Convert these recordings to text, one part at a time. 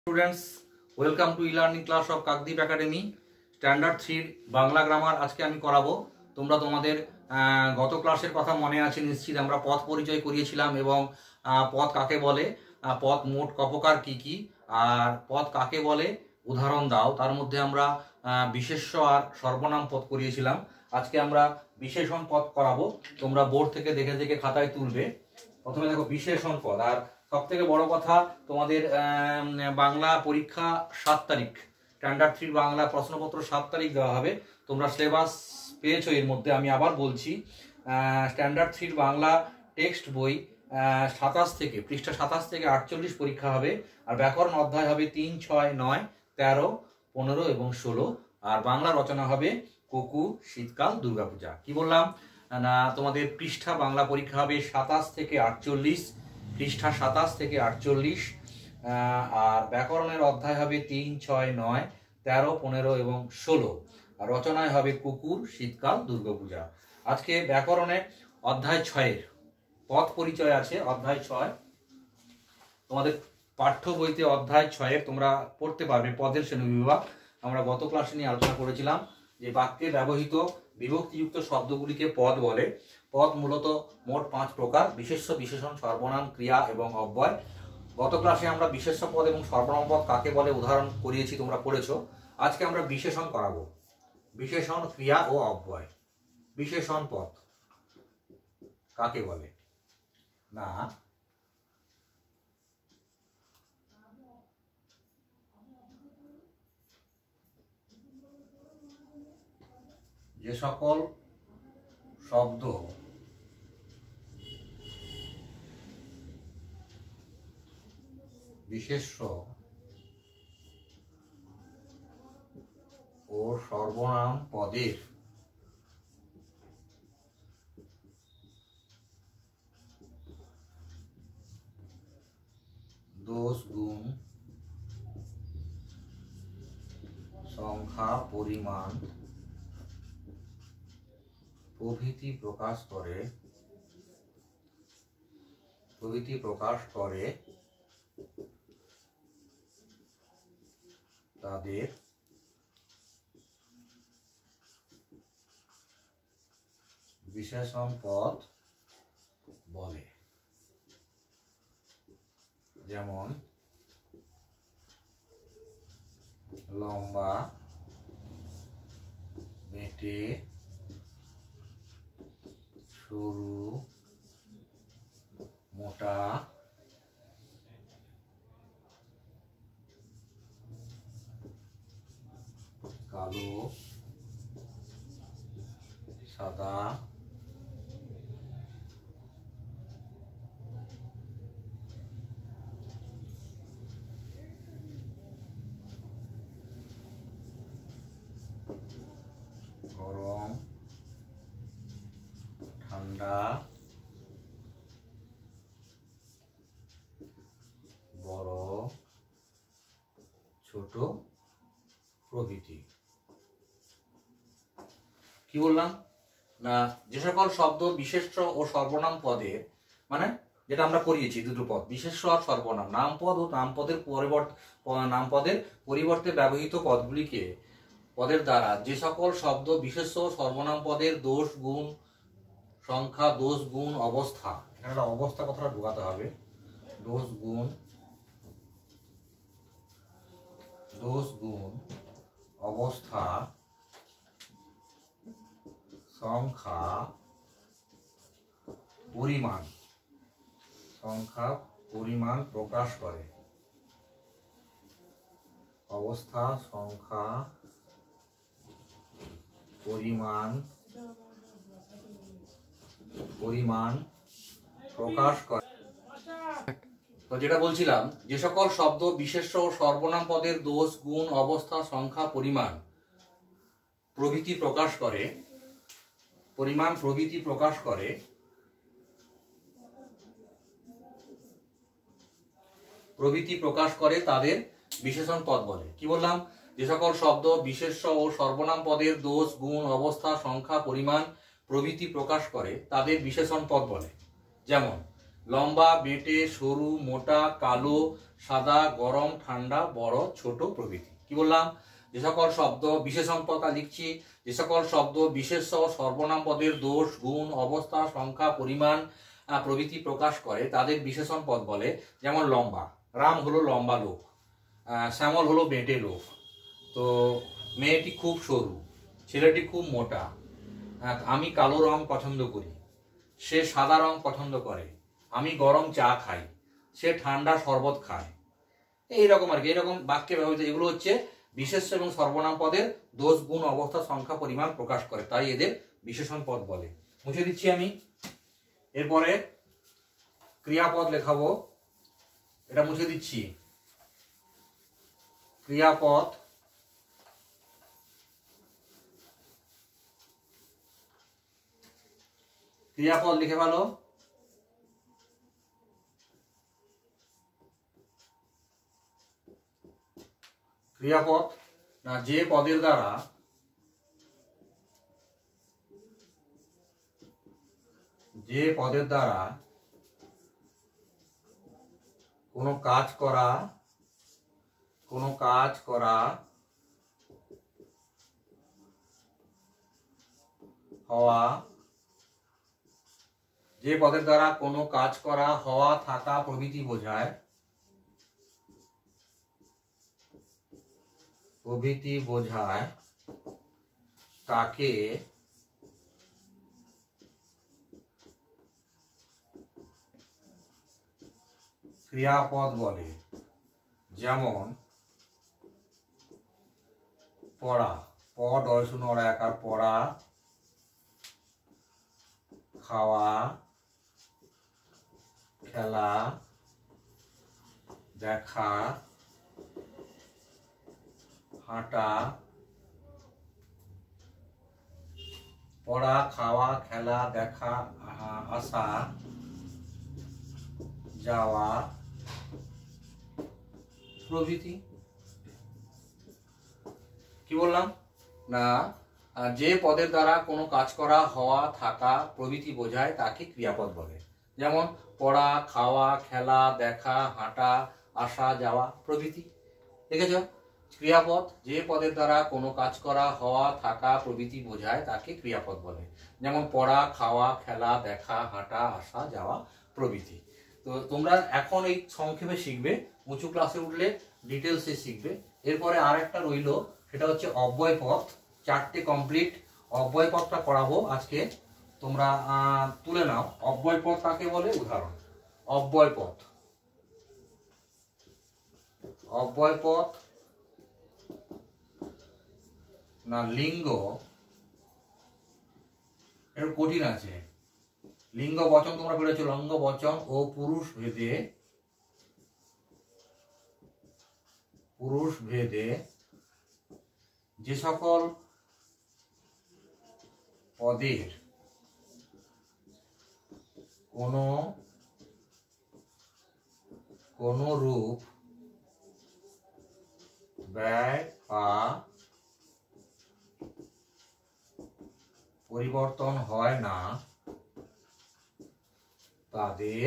Students, welcome to e-learning class of Kakdwip academy. Standard 3 Bangla grammar আজকে আমি করাবো। তোমরা তোমাদের গত ক্লাসের কথা মনে আছে নিশ্চিত। আমরা পদ পরিচয় করিয়েছিলাম এবং পদ কাকে বলে, পদ মোট কপকার কি কি, আর পদ কাকে বলে উদাহরণ দাও। তার মধ্যে আমরা বিশেষ্য আর সর্বনাম পদ করিয়েছিলাম। আজকে আমরা বিশেষণ পদ করাবো। তোমরা বোর্ড থেকে দেখে দেখে খাতায় তুলবে। প্রথমে দেখো বিশেষণ পদ। আর সব থেকে বড় কথা, তোমাদের বাংলা পরীক্ষা 7 তারিখ, স্ট্যান্ডার্ড 3 বাংলা প্রশ্নপত্র 7 তারিখ দেওয়া হবে। তোমরা সিলেবাস পেয়েছো। এর মধ্যে আমি আবার বলছি, স্ট্যান্ডার্ড 3 বাংলা টেক্সট বই 27 থেকে পৃষ্ঠা 27 থেকে 48 পরীক্ষা হবে। আর ব্যাকরণ অধ্যায় হবে 3, 6, 9, 13, 15 এবং 16। আর বাংলা রচনা হবে কুকুর, শীতকাল, দুর্গাপূজা। কি বললাম না, তোমাদের পৃষ্ঠা বাংলা পরীক্ষা হবে 27 থেকে 48, পৃষ্ঠা 27 থেকে 48। আর ব্যাকরণের অধ্যায় হবে 3, 6, 9, 13, 15 এবং 16। আর রচনায় হবে কুকুর, শীতকাল, দুর্গাপূজা। আজকে ব্যাকরণে অধ্যায় 6-এর পদ পরিচয় আছে। অধ্যায় 6 তোমাদের পাঠ্য বইতে অধ্যায় 6-এর তোমরা পড়তে পারবে পদের শ্রেণীবিভাগ। আমরা গত ক্লাসে নিয়ে আলোচনা করেছিলাম যে বাক্যে ব্যবহৃত বিভক্তিযুক্ত শব্দগুলিকে পদ বলে। পদ মূলত মোট 5 প্রকার: বিশেষ্য, বিশেষণ, সর্বনাম, ক্রিয়া এবং অব্যয়। গত ক্লাসে আমরা বিশেষ্য পদ এবং সর্বনাম পদ কাকে বলে উদাহরণ করিয়েছি, তোমরা পড়েছো। আজকে আমরা বিশেষণ করাবো। বিশেষণ, ক্রিয়া ও অব্যয়। বিশেষণ পদ কাকে বলে না, যে সকল শব্দ বিশেষ্য ও সর্বনাম পদের দোষ, গুণ, সংখ্যা, পরিমাণ প্রভৃতি প্রকাশ করে তাদের বিশেষণ পদ বলে। যেমন লম্বা, বেঁটে, সরু, মোটা, কালো, সাদা, গরম, ঠান্ডা, বড়, ছোট প্রভৃতি। কি বললাম না, যে সকল শব্দ বিশেষ্য ও সর্বনাম পদের, মানে যেটা আমরা করিয়েছি দুটো পদ, বিশেষ্য আর সর্বনাম, নামপদ ও নামপদের পরিবর্তে ব্যবহৃত পদগুলিকে পদের দ্বারা যে সকল শব্দ বিশেষ্য ও সর্বনাম পদের দোষ, গুণ, সংখ্যা, দোষ, গুণ, অবস্থা, এখানে অবস্থা কথাটা ঢোকাতে হবে। দোষ, গুণ, অবস্থা, সংখ্যা, পরিমাণ প্রকাশ করে। অবস্থা, সংখ্যা, পরিমাণ প্রকাশ করে। তো যেটা বলছিলাম, যে সকল শব্দ বিশেষ্য ও সর্বনাম পদের দোষ, গুণ, অবস্থা, সংখ্যা, পরিমাণ প্রভৃতি প্রকাশ করে তাদের বিশেষণ পদ বলে। কি বললাম, যে সকল শব্দ বিশেষ্য ও সর্বনাম পদের দোষ, গুণ, অবস্থা, সংখ্যা, পরিমাণ প্রভৃতি প্রকাশ করে তাদের বিশেষণ পদ বলে। যেমন লম্বা, বেঁটে, সরু, মোটা, কালো, সাদা, গরম, ঠান্ডা, বড়, ছোট প্রভৃতি। কি বললাম? যে সকল শব্দ বিশেষণ পদ লিখছি, যে সকল শব্দ বিশেষ্য সর্বনাম পদের দোষ, গুণ, অবস্থা, সংখ্যা, পরিমাণ প্রভৃতি প্রকাশ করে তাদের বিশেষণ পদ বলে। যেমন লম্বা, রাম হলো লম্বা লোক, শ্যামল হলো বেঁটে লোক, তো মেয়েটি খুব সরু, ছেলেটি খুব মোটা, আমি কালো রং পছন্দ করি, সে সাদা রং পছন্দ করে, আমি গরম চা খাই, সে ঠান্ডা শরবত খায়। এইরকম আর কি, এরকম বাক্যে ব্যবহৃত এগুলো হচ্ছে বিশেষ্য এবং সর্বনাম পদের দোষ, গুণ, অবস্থা, সংখ্যা, পরিমাণ প্রকাশ করে, তাই এদের বিশেষণ পদ বলে। মুছে দিচ্ছি আমি। এরপরে ক্রিয়াপদ লেখাবো, এটা মুছে দিচ্ছি। ক্রিয়াপদ, ক্রিয়াপদ লিখে ফেলো। ক্রিয়াপদ না যে পদের দ্বারা কোনো কাজ করা হওয়া, যে পদের দ্বারা কোনো কাজ করা, হওয়া, থাকা প্রভৃতি বোঝায়, তাকে ক্রিয়াপদ বলে। যেমন পড়া, পড় শূন্য একার পড়া, খাওয়া, খেলা, দেখা, হাঁটা, পড়া, খাওয়া, খেলা, দেখা, আসা, যাওয়া প্রভৃতি। কি বললাম না, যে পদের দ্বারা কোনো কাজ করা, হওয়া, থাকা প্রভৃতি বোঝায় তাকে ক্রিয়াপদ বলে। যেমন পড়া, খাওয়া, খেলা, দেখা, হাঁটা, আসা, যাওয়া প্রভৃতি। দেখেছ? ক্রিয়াপদ যে পদের দ্বারা কোনো কাজ করা, হওয়া, থাকা প্রভৃতি বোঝায় তাকে ক্রিয়াপদ বলে। যেমন পড়া, খাওয়া, খেলা, দেখা, হাঁটা, আসা, যাওয়া প্রভৃতি। তো তোমরা এখন এই সংক্ষেপে শিখবে, উঁচু ক্লাসে উঠলে ডিটেলসে শিখবে। এরপরে আর একটা রইল, সেটা হচ্ছে অব্যয় পদ। 4টে কমপ্লিট। অব্যয় পদটা করাবো আজকে, তোমরা তুলে নাও। অব্যয় পদ কাকে বলে? উদাহরণ, অব্যয় পদ, অব্যয় পদ না লিঙ্গ, এর কঠিন আছে। লিঙ্গ বচন তোমরা পড়েছো, লিঙ্গ বচন ও পুরুষ ভেদে যে সকল পদের কোন রূপ ব্যয় বা পরিবর্তন হয় না, তাদের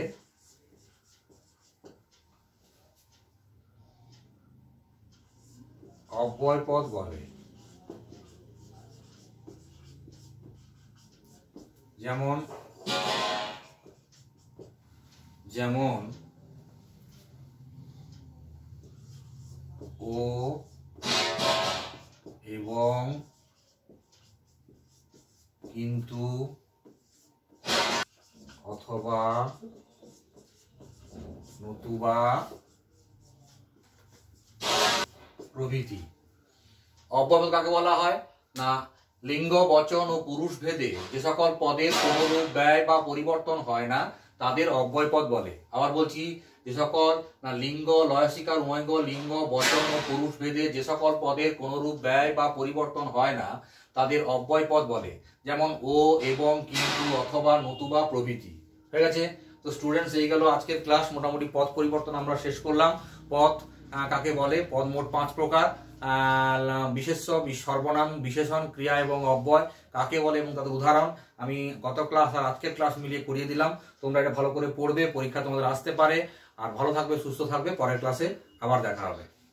অব্যয় পদ বলে। যেমন ও এবং কিন্তু, অথবা, নতুবা প্রভৃতি। অব্যয় কাকে বলা হয় না, লিঙ্গ বচন ও পুরুষ ভেদে যে সকল পদের কোন রূপ ব্যয় বা পরিবর্তন হয় না তাদের অব্যয় পদ বলে। আবার বলছি, যে সকল না লিঙ্গ লয়সিকার উভয়ঙ্গ লিঙ্গ বচন ও পুরুষ ভেদে যে সকল পদের কোন রূপ ব্যয় বা পরিবর্তন হয় না তাদের অব্যয় পদ বলে। যেমন ও এবং কিন্তু, অথবা, নতুবা প্রভৃতি। হয়ে গেছে? তো স্টুডেন্টস, এই গেল আজকের ক্লাস। মোটামুটি পদ পরিবর্তন আমরা শেষ করলাম। পদ কাকে বলে, পদ মোট 5 প্রকার, বিশেষ্য, সর্বনাম, বিশেষণ, ক্রিয়া এবং অব্যয় কাকে বলে এবং তাদের উদাহরণ আমি গত ক্লাস আর আজকের ক্লাস মিলিয়ে করিয়ে দিলাম। তোমরা এটা ভালো করে পড়বে, পরীক্ষা তোমাদের আসতে পারে। আর ভালো থাকবে, সুস্থ থাকবে, পরের ক্লাসে আবার দেখা হবে।